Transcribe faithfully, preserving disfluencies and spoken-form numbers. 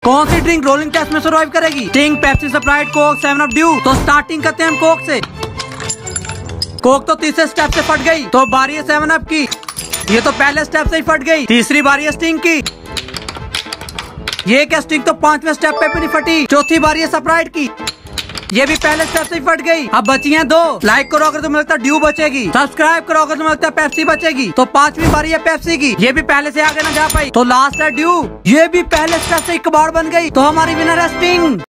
कौन सी drink rolling test में सर्वाइव करेगी? Sting, Pepsi, Sprite, Coke, seven up, Dew. तो स्टार्टिंग करते हैं हम कोक से। कोक तो तीसरे स्टेप से फट गई, तो बारी है सेवन अप की। ये तो पहले स्टेप से ही फट गई। तीसरी बारी है स्टिंग की। ये क्या स्टिंग तो पांचवें स्टेप पे भी नहीं फटी। चौथी बारी है स्प्राइट की। ये भी पहले स्टेप से ही फट गई। अब बची हैं दो। लाइक करो अगर तुम्हें लगता है ड्यू बचेगी, सब्सक्राइब करो अगर तुम्हें लगता है पेप्सी बचेगी। तो पांचवी बारी है पेप्सी की। ये भी पहले से आगे ना जा पाई, तो लास्ट है ड्यू। ये भी पहले स्टेप से ही कबाड़ बन गई, तो हमारी विनर है स्टिंग।